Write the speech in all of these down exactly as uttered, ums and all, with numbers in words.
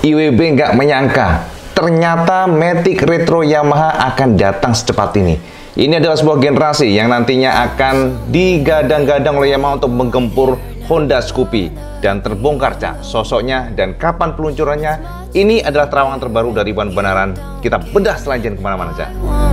I W B nggak menyangka ternyata Matic Retro Yamaha akan datang secepat ini. Ini adalah sebuah generasi yang nantinya akan digadang-gadang oleh Yamaha untuk menggempur Honda Scoopy. Dan terbongkar Cak sosoknya dan kapan peluncurannya. Ini adalah terawangan terbaru dari Wan Benaran. Kita bedah selanjutnya kemana-mana Cak.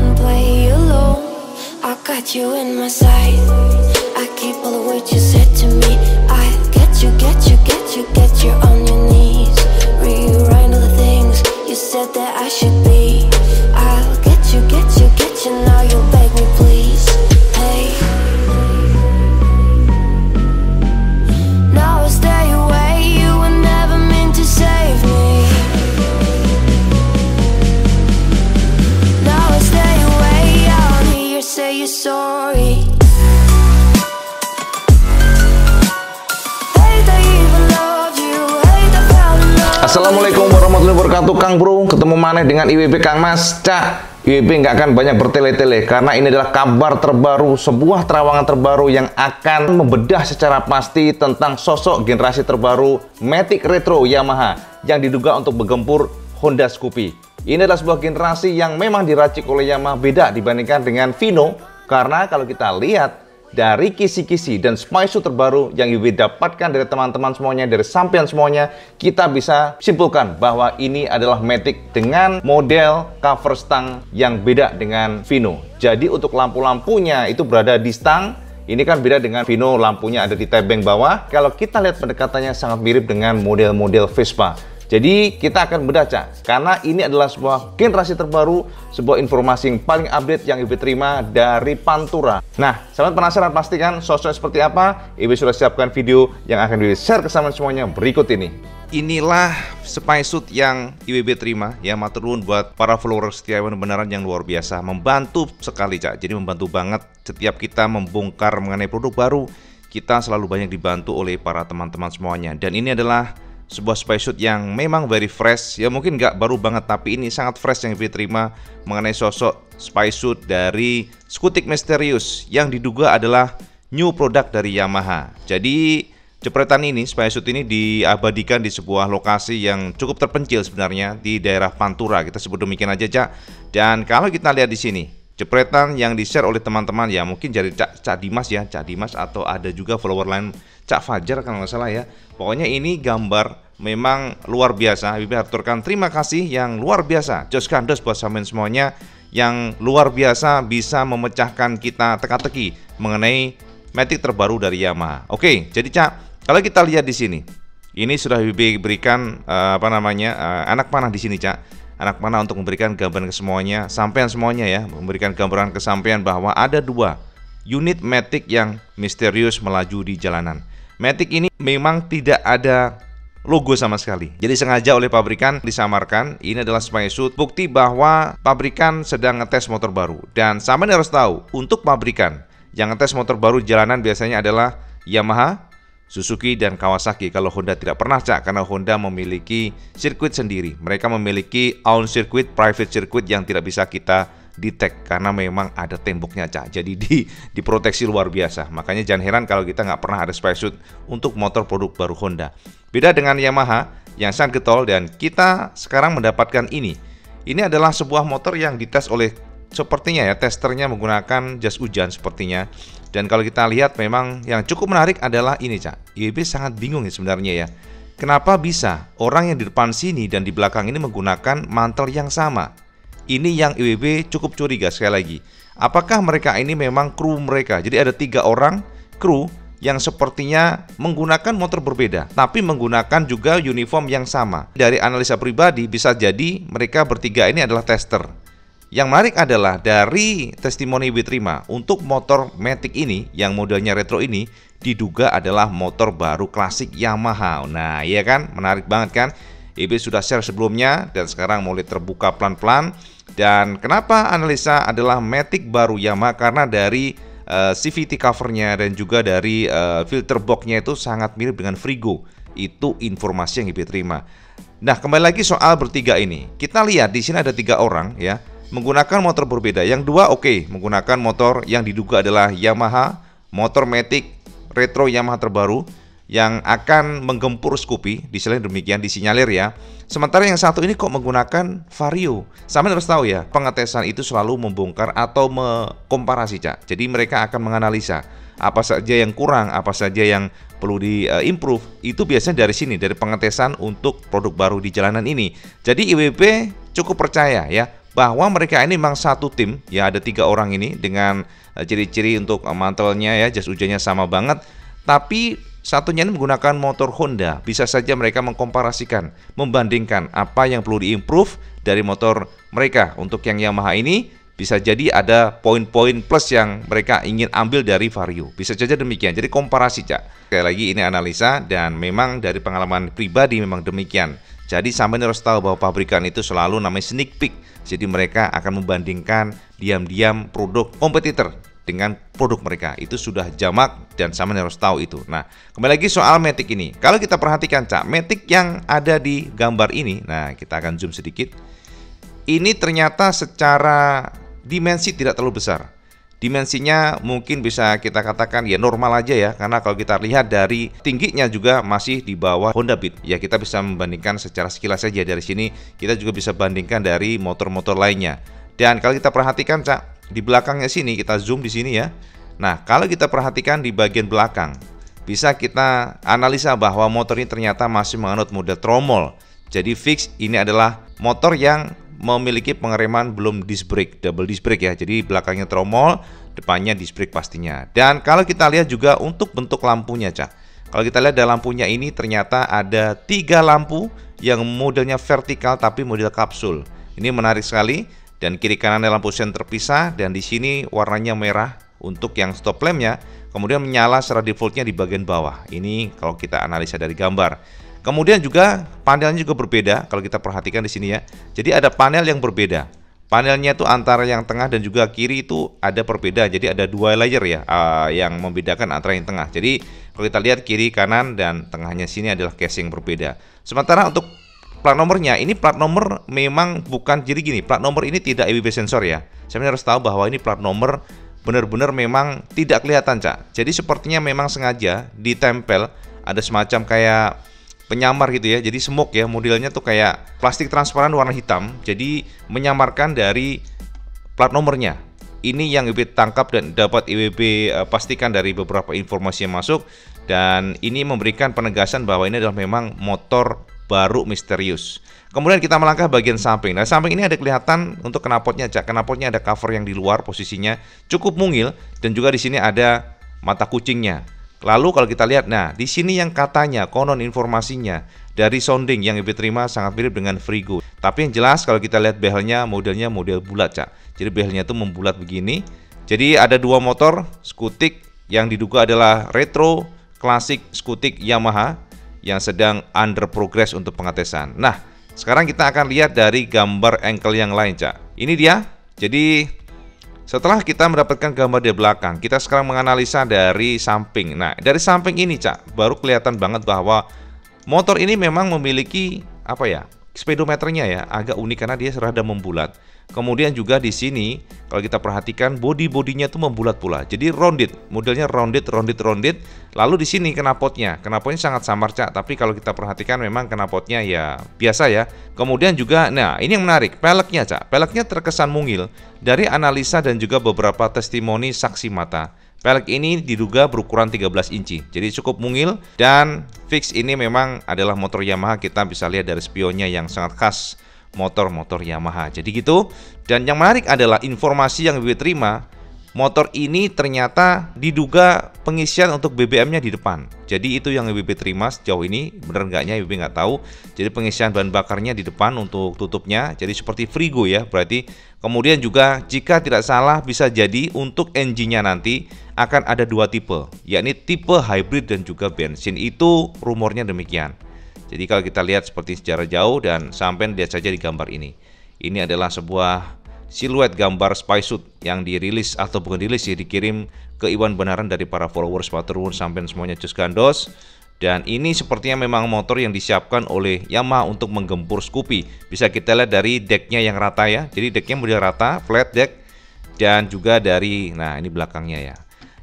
Assalamualaikum warahmatullahi wabarakatuh Kang Bro, ketemu mana dengan I W B Kang Mas. Cak, I W B nggak akan banyak bertele-tele karena ini adalah kabar terbaru, sebuah terawangan terbaru yang akan membedah secara pasti tentang sosok generasi terbaru Matic Retro Yamaha yang diduga untuk menggempur Honda Scoopy. Ini adalah sebuah generasi yang memang diracik oleh Yamaha beda dibandingkan dengan Vino, karena kalau kita lihat dari kisi-kisi dan spy suit terbaru yang I W B dapatkan dari teman-teman semuanya, dari sampean semuanya, kita bisa simpulkan bahwa ini adalah Matic dengan model cover stang yang beda dengan Vino. Jadi untuk lampu-lampunya itu berada di stang, ini kan beda dengan Vino, lampunya ada di tebeng bawah. Kalau kita lihat pendekatannya sangat mirip dengan model-model Vespa. Jadi kita akan bedah Cak, karena ini adalah sebuah generasi terbaru, sebuah informasi yang paling update yang I W B terima dari Pantura. Nah, sangat penasaran pasti kan sosoknya seperti apa? I W B sudah siapkan video yang akan di-share ke sampean semuanya berikut ini. Inilah spy suit yang I W B terima, ya matur nuwun buat para follower setia Wan Benaran yang luar biasa, membantu sekali Cak. Jadi membantu banget setiap kita membongkar mengenai produk baru, kita selalu banyak dibantu oleh para teman-teman semuanya. Dan ini adalah sebuah spy suit yang memang very fresh, ya mungkin nggak baru banget tapi ini sangat fresh yang diterima mengenai sosok spy suit dari Skutik Misterius yang diduga adalah new product dari Yamaha. Jadi jepretan ini, spy suit ini diabadikan di sebuah lokasi yang cukup terpencil sebenarnya di daerah Pantura, kita sebut demikian aja Cak. Dan kalau kita lihat di sini jepretan yang di-share oleh teman-teman, ya mungkin dari Cak, Cak Dimas ya, Cak Dimas atau ada juga follower lain Cak Fajar kalau nggak salah ya. Pokoknya ini gambar memang luar biasa. I W B aturkan terima kasih yang luar biasa. Jos kandos buat sampean semuanya yang luar biasa bisa memecahkan kita teka-teki mengenai Matic terbaru dari Yamaha. Oke, jadi Cak, kalau kita lihat di sini, ini sudah I W B berikan uh, apa namanya uh, anak panah di sini Cak. Anak panah untuk memberikan gambaran ke semuanya, sampean semuanya ya, memberikan gambaran ke sampean bahwa ada dua unit Matic yang misterius melaju di jalanan. Matic ini memang tidak ada logo sama sekali. Jadi sengaja oleh pabrikan disamarkan. Ini adalah spy suit, bukti bahwa pabrikan sedang ngetes motor baru. Dan sampean harus tahu, untuk pabrikan yang ngetes motor baru jalanan biasanya adalah Yamaha, Suzuki, dan Kawasaki. Kalau Honda tidak pernah Cak, karena Honda memiliki sirkuit sendiri. Mereka memiliki own circuit, private circuit yang tidak bisa kita detect karena memang ada temboknya Cak. Jadi di diproteksi luar biasa. Makanya jangan heran kalau kita nggak pernah ada spy suit untuk motor produk baru Honda. Beda dengan Yamaha yang sangat getol, dan kita sekarang mendapatkan ini. Ini adalah sebuah motor yang dites oleh sepertinya ya, testernya menggunakan jas hujan sepertinya. Dan kalau kita lihat memang yang cukup menarik adalah ini Cak. I W B sangat bingung ya sebenarnya ya. Kenapa bisa orang yang di depan sini dan di belakang ini menggunakan mantel yang sama? Ini yang I W B cukup curiga sekali lagi. Apakah mereka ini memang kru mereka? Jadi ada tiga orang kru yang sepertinya menggunakan motor berbeda, tapi menggunakan juga uniform yang sama. Dari analisa pribadi bisa jadi mereka bertiga ini adalah tester. Yang menarik adalah dari testimoni I W B terima untuk motor Matic ini yang modelnya retro ini diduga adalah motor baru klasik Yamaha. Nah, iya kan? Menarik banget kan? I W B sudah share sebelumnya dan sekarang mulai terbuka pelan-pelan. Dan kenapa analisa adalah Matic baru Yamaha? Karena dari uh, C V T covernya dan juga dari uh, filter boxnya itu sangat mirip dengan Frigo. Itu informasi yang I W B terima. Nah, kembali lagi soal bertiga ini. Kita lihat di sini ada tiga orang ya, menggunakan motor berbeda. Yang dua oke, okay, menggunakan motor yang diduga adalah Yamaha, motor Matic Retro Yamaha terbaru. yang akan menggempur Scoopy, disinyalir demikian, disinyalir ya. Sementara yang satu ini kok menggunakan Vario. Sama harus tahu ya, pengetesan itu selalu membongkar atau mengkomparasi, Cak. Jadi mereka akan menganalisa apa saja yang kurang, apa saja yang perlu di-improve. Itu biasanya dari sini, dari pengetesan untuk produk baru di jalanan ini. Jadi I W B cukup percaya ya, bahwa mereka ini memang satu tim, ya ada tiga orang ini dengan ciri-ciri untuk mantelnya ya, jas hujannya sama banget. Tapi satunya ini menggunakan motor Honda. Bisa saja mereka mengkomparasikan, membandingkan apa yang perlu diimprove dari motor mereka. Untuk yang Yamaha ini bisa jadi ada poin-poin plus yang mereka ingin ambil dari Vario. Bisa saja demikian. Jadi komparasi, Cak. Sekali lagi ini analisa dan memang dari pengalaman pribadi memang demikian. Jadi sampai harus tahu bahwa pabrikan itu selalu namanya sneak peek. Jadi mereka akan membandingkan diam-diam produk kompetitor dengan produk mereka. Itu sudah jamak dan sama harus tahu itu. Nah, kembali lagi soal Matic ini. Kalau kita perhatikan, Cak, Matic yang ada di gambar ini, nah kita akan zoom sedikit. Ini ternyata secara dimensi tidak terlalu besar. Dimensinya mungkin bisa kita katakan ya normal aja ya, karena kalau kita lihat dari tingginya juga masih di bawah Honda Beat. Ya kita bisa membandingkan secara sekilas saja dari sini. Kita juga bisa bandingkan dari motor-motor lainnya. Dan kalau kita perhatikan, Cak, di belakangnya sini, kita zoom di sini ya. Nah, kalau kita perhatikan di bagian belakang, bisa kita analisa bahwa motor ini ternyata masih menganut mode tromol. Jadi fix ini adalah motor yang memiliki pengereman belum disc brake, double disc brake ya. Jadi belakangnya tromol, depannya disc brake pastinya. Dan kalau kita lihat juga untuk bentuk lampunya, Cak. Kalau kita lihat dalam lampunya ini ternyata ada tiga lampu yang modelnya vertikal tapi model kapsul. Ini menarik sekali. Dan kiri kanannya lampu sen terpisah, dan di sini warnanya merah untuk yang stop lampnya, kemudian menyala secara defaultnya di bagian bawah. Ini kalau kita analisa dari gambar. Kemudian juga panelnya juga berbeda kalau kita perhatikan di sini ya. Jadi ada panel yang berbeda. Panelnya itu antara yang tengah dan juga kiri itu ada perbedaan. Jadi ada dua layer ya uh, yang membedakan antara yang tengah. Jadi kalau kita lihat kiri kanan dan tengahnya sini adalah casing berbeda. Sementara untuk plat nomornya, ini plat nomor memang bukan, jadi gini, plat nomor ini tidak I W B sensor ya. Saya harus tahu bahwa ini plat nomor benar-benar memang tidak kelihatan, Cak. Jadi sepertinya memang sengaja ditempel, ada semacam kayak penyamar gitu ya. Jadi smoke ya, modelnya tuh kayak plastik transparan warna hitam. Jadi menyamarkan dari plat nomornya. Ini yang I W B tangkap dan dapat I W B uh, pastikan dari beberapa informasi yang masuk. Dan ini memberikan penegasan bahwa ini adalah memang motor baru misterius. Kemudian kita melangkah bagian samping. Nah, samping ini ada kelihatan untuk knalpotnya, Cak. Knalpotnya ada cover yang di luar, posisinya cukup mungil, dan juga di sini ada mata kucingnya. Lalu kalau kita lihat, nah di sini yang katanya konon informasinya dari sounding yang ibu terima sangat mirip dengan Frigo. Tapi yang jelas kalau kita lihat behelnya, modelnya model bulat, Cak. Jadi behelnya itu membulat begini. Jadi ada dua motor skutik yang diduga adalah retro klasik skutik Yamaha yang sedang under progress untuk pengetesan. Nah, sekarang kita akan lihat dari gambar ankle yang lain, Cak. Ini dia. Jadi setelah kita mendapatkan gambar di belakang, kita sekarang menganalisa dari samping. Nah, dari samping ini, Cak, baru kelihatan banget bahwa motor ini memang memiliki apa ya? Speedometernya ya, agak unik karena dia serada membulat. Kemudian juga di sini kalau kita perhatikan bodi-bodinya itu membulat pula. Jadi rounded, modelnya rounded, rounded, rounded. Lalu di sini knalpotnya, knalpotnya sangat samar, Cak. Tapi kalau kita perhatikan memang knalpotnya ya biasa ya. Kemudian juga, nah ini yang menarik, peleknya, Cak. Peleknya terkesan mungil dari analisa dan juga beberapa testimoni saksi mata. Pelek ini diduga berukuran tiga belas inci, jadi cukup mungil dan fix ini memang adalah motor Yamaha. Kita bisa lihat dari spionnya yang sangat khas motor-motor Yamaha. Jadi gitu. Dan yang menarik adalah informasi yang ibu terima, motor ini ternyata diduga pengisian untuk B B M-nya di depan. Jadi itu yang ibu terima sejauh ini. Bener enggaknya ibu nggak tahu. Jadi pengisian bahan bakarnya di depan untuk tutupnya. Jadi seperti Frigo ya. Berarti kemudian juga jika tidak salah bisa jadi untuk engine-nya nanti akan ada dua tipe, yakni tipe hybrid dan juga bensin. Itu rumornya demikian. Jadi kalau kita lihat seperti sejarah jauh dan sampai lihat saja di gambar ini. Ini adalah sebuah siluet gambar spy suit yang dirilis atau bukan dirilis ya, dikirim ke Iwan Benaran dari para followers Paturun sampai semuanya cus gandos. Dan ini sepertinya memang motor yang disiapkan oleh Yamaha untuk menggempur Scoopy. Bisa kita lihat dari decknya yang rata ya. Jadi decknya model rata, flat deck. Dan juga dari, nah ini belakangnya ya.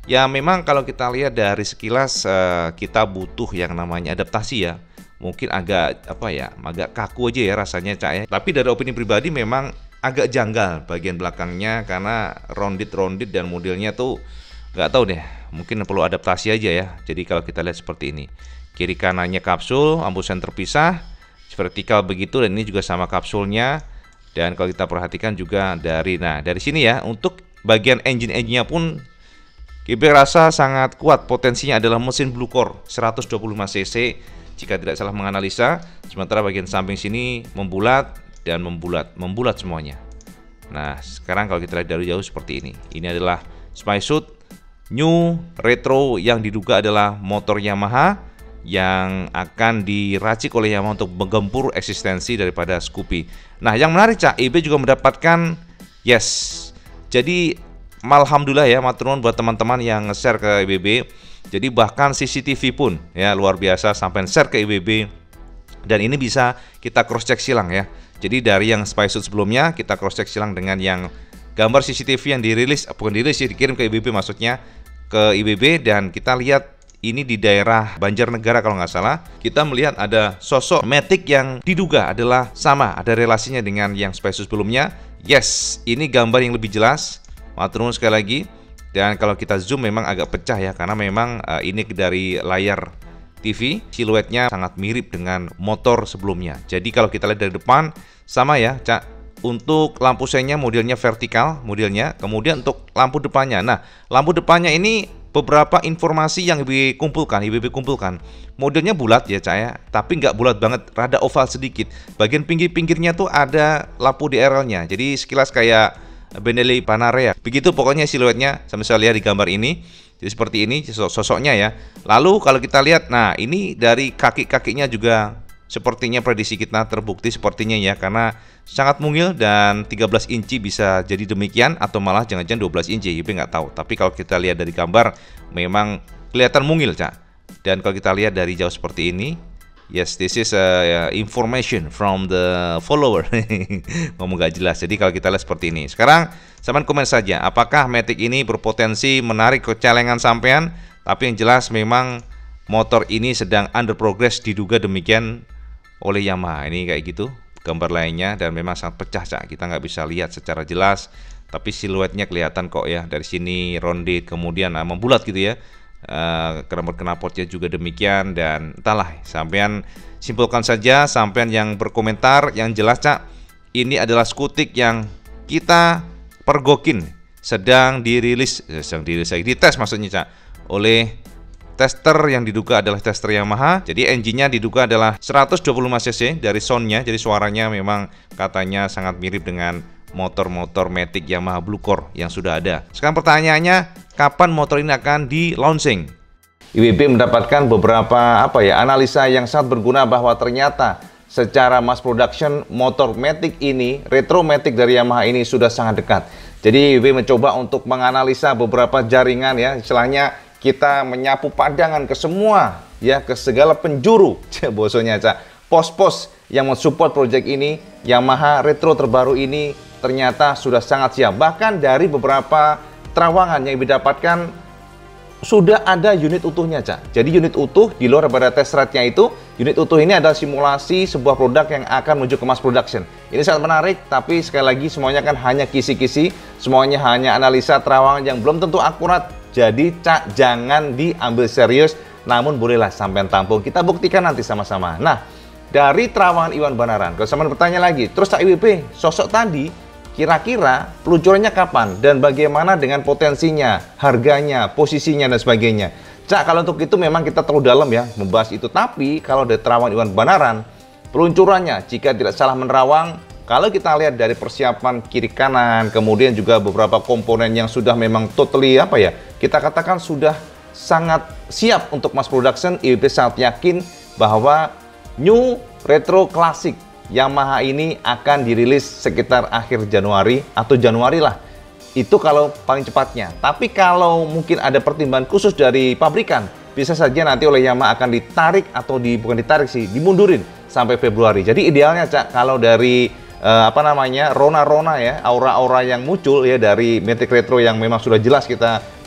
Ya memang kalau kita lihat dari sekilas uh, kita butuh yang namanya adaptasi ya. Mungkin agak apa ya, agak kaku aja ya rasanya Cak ya. Tapi dari opini pribadi memang agak janggal bagian belakangnya karena rounded-rounded dan modelnya tuh nggak tahu deh. Mungkin perlu adaptasi aja ya. Jadi kalau kita lihat seperti ini, kiri kanannya kapsul, ambusan terpisah, vertikal begitu, dan ini juga sama kapsulnya. Dan kalau kita perhatikan juga dari nah dari sini ya, untuk bagian engine-engine-nya pun I B rasa sangat kuat. Potensinya adalah mesin Blue Core seratus dua puluh lima cc jika tidak salah menganalisa. Sementara bagian samping sini membulat dan membulat, membulat semuanya. Nah, sekarang kalau kita lihat dari jauh seperti ini. Ini adalah Spysuit New Retro yang diduga adalah motor Yamaha yang akan diracik oleh Yamaha untuk menggempur eksistensi daripada Scoopy. Nah, yang menarik Cak, I B juga mendapatkan yes. Jadi alhamdulillah ya, matur nuwun buat teman-teman yang nge-share ke I B B. Jadi bahkan C C T V pun ya luar biasa sampai share ke I B B. Dan ini bisa kita cross check silang ya. Jadi dari yang Spysuit sebelumnya kita cross check silang dengan yang gambar C C T V yang dirilis, bukan dirilis sih, dikirim ke I B B maksudnya, ke I B B, dan kita lihat ini di daerah Banjarnegara kalau nggak salah. Kita melihat ada sosok Matic yang diduga adalah sama, ada relasinya dengan yang Spysuit sebelumnya. Yes, ini gambar yang lebih jelas. Matur nuwun sekali lagi. Dan kalau kita zoom memang agak pecah ya, karena memang uh, ini dari layar T V, siluetnya sangat mirip dengan motor sebelumnya. Jadi kalau kita lihat dari depan sama ya Cak, untuk lampu sengnya modelnya vertikal modelnya, kemudian untuk lampu depannya. Nah, lampu depannya ini beberapa informasi yang I B B kumpulkan, I B B kumpulkan. Modelnya bulat ya Cak ya, tapi nggak bulat banget, rada oval sedikit. Bagian pinggir-pinggirnya tuh ada lampu D R L-nya. Jadi sekilas kayak Benelli Panarea. Begitu pokoknya siluetnya, sama saya lihat di gambar ini. Jadi seperti ini sosoknya ya. Lalu kalau kita lihat, nah ini dari kaki-kakinya juga sepertinya prediksi kita terbukti sepertinya ya, karena sangat mungil dan tiga belas inci bisa jadi demikian, atau malah jangan-jangan dua belas inci, I B nggak tahu. Tapi kalau kita lihat dari gambar memang kelihatan mungil Cak. Dan kalau kita lihat dari jauh seperti ini, yes, this is uh, information from the follower. Ngomong gak jelas. Jadi kalau kita lihat seperti ini. Sekarang sampean komen saja, apakah Matic ini berpotensi menarik kecelengan sampean? Tapi yang jelas memang motor ini sedang under progress, diduga demikian oleh Yamaha. Ini kayak gitu gambar lainnya, dan memang sangat pecah Cak. Kita nggak bisa lihat secara jelas, tapi siluetnya kelihatan kok ya. Dari sini rounded, kemudian nah, membulat gitu ya. Uh, knalpot knalpotnya juga demikian, dan entahlah, sampean simpulkan saja, sampean yang berkomentar. Yang jelas Cak, ini adalah skutik yang kita pergokin, sedang dirilis, sedang dirilis lagi, dites maksudnya Cak, oleh tester yang diduga adalah tester Yamaha. Jadi engine-nya diduga adalah seratus dua puluh lima cc dari soundnya, jadi suaranya memang katanya sangat mirip dengan motor-motor Matic Yamaha Blue Core yang sudah ada. Sekarang pertanyaannya, kapan motor ini akan di launching? I B B mendapatkan beberapa apa ya analisa yang sangat berguna bahwa ternyata secara mass production motor Matic ini, Retro Matic dari Yamaha ini sudah sangat dekat. Jadi I B B mencoba untuk menganalisa beberapa jaringan ya, istilahnya kita menyapu padangan ke semua ya, ke segala penjuru bosonya Cak, pos-pos yang mensupport project ini. Yamaha Retro terbaru ini ternyata sudah sangat siap. Bahkan dari beberapa terawangan yang didapatkan sudah ada unit utuhnya Cak. Jadi unit utuh di luar daripada test ride-nya itu, unit utuh ini adalah simulasi sebuah produk yang akan menuju ke mass production. Ini sangat menarik, tapi sekali lagi semuanya kan hanya kisi-kisi, semuanya hanya analisa terawangan yang belum tentu akurat. Jadi Cak, jangan diambil serius, namun bolehlah sampai tampung. Kita buktikan nanti sama-sama. Nah, dari terawangan Iwan Banaran, kalau sampean bertanya lagi, terus Cak I B B, sosok tadi kira-kira peluncurannya kapan dan bagaimana dengan potensinya, harganya, posisinya dan sebagainya. Cak, kalau untuk itu memang kita terlalu dalam ya membahas itu. Tapi kalau dari terawangan Iwan Banaran, peluncurannya jika tidak salah menerawang, kalau kita lihat dari persiapan kiri kanan, kemudian juga beberapa komponen yang sudah memang totally apa ya, kita katakan sudah sangat siap untuk mass production, I B B sangat yakin bahwa New Retro Classic Yamaha ini akan dirilis sekitar akhir Januari atau Januari lah. Itu kalau paling cepatnya. Tapi kalau mungkin ada pertimbangan khusus dari pabrikan, bisa saja nanti oleh Yamaha akan ditarik atau di bukan ditarik sih, dimundurin sampai Februari. Jadi idealnya Cak, kalau dari eh, apa namanya rona-rona ya, aura-aura yang muncul ya dari Matic Retro yang memang sudah jelas kita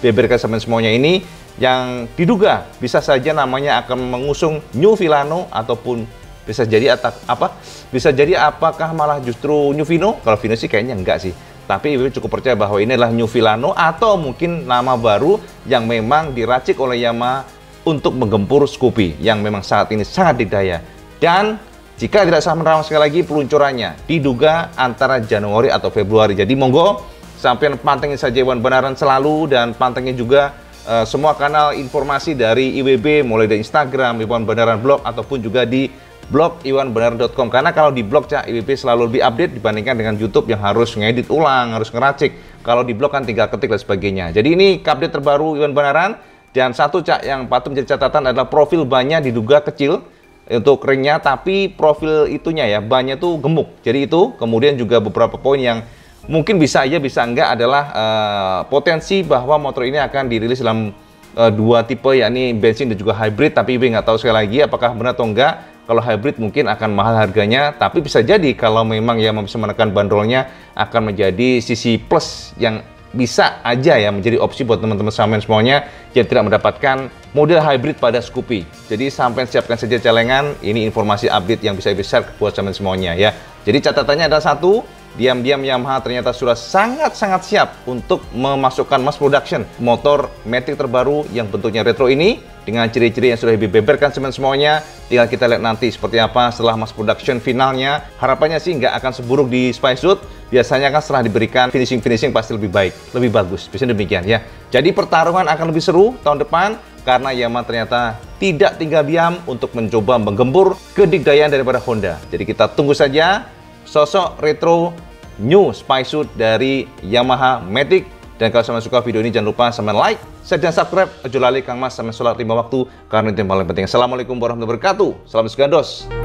beberkan sampean semuanya ini yang diduga bisa saja namanya akan mengusung New Villano ataupun bisa jadi atak, apa? Bisa jadi apakah malah justru New Vino? Kalau Vino sih kayaknya enggak sih. Tapi I W B cukup percaya bahwa ini adalah New Villano atau mungkin nama baru yang memang diracik oleh Yamaha untuk menggempur Scoopy yang memang saat ini sangat didaya. Dan jika tidak salah menerawang sekali lagi peluncurannya diduga antara Januari atau Februari. Jadi monggo sampai pantengin saja Iwan Benaran selalu dan pantengin juga uh, semua kanal informasi dari I W B mulai dari Instagram Iwan Benaran Blog ataupun juga di blog iwan benaran dot com, karena kalau di blog Cak, I W B selalu lebih update dibandingkan dengan YouTube yang harus ngedit ulang, harus ngeracik. Kalau di blog kan tinggal ketik dan sebagainya. Jadi ini update terbaru Iwan Benaran. Dan satu Cak yang patut menjadi catatan adalah profil bannya diduga kecil untuk ringnya, tapi profil itunya ya, bannya tuh gemuk. Jadi itu kemudian juga beberapa poin yang mungkin bisa aja bisa enggak adalah uh, potensi bahwa motor ini akan dirilis dalam uh, dua tipe, yakni bensin dan juga hybrid. Tapi I W B nggak tahu sekali lagi apakah benar atau enggak. Kalau hybrid mungkin akan mahal harganya, tapi bisa jadi kalau memang ya bisa menekan bandrolnya akan menjadi sisi plus yang bisa aja ya menjadi opsi buat teman-teman sampean semuanya yang tidak mendapatkan model hybrid pada Scoopy. Jadi sampean siapkan saja celengan, ini informasi update yang bisa share buat sampean semuanya ya. Jadi catatannya ada satu, diam-diam Yamaha ternyata sudah sangat-sangat siap untuk memasukkan mass production motor Matic terbaru yang bentuknya retro ini dengan ciri-ciri yang sudah dibeberkan semuanya. Tinggal kita lihat nanti seperti apa setelah mass production finalnya. Harapannya sih nggak akan seburuk di Spacesuit. Biasanya kan setelah diberikan finishing-finishing pasti lebih baik, lebih bagus. Biasanya demikian ya. Jadi pertarungan akan lebih seru tahun depan karena Yamaha ternyata tidak tinggal diam untuk mencoba menggempur kedikdayaan daripada Honda. Jadi kita tunggu saja sosok retro new Spacesuit dari Yamaha Matic. Dan kalau sampai suka video ini jangan lupa sampai like, share dan subscribe. Ojo lali Kang Mas sampai sholat lima waktu karena itu yang paling penting. Assalamualaikum warahmatullahi wabarakatuh. Salam segandos.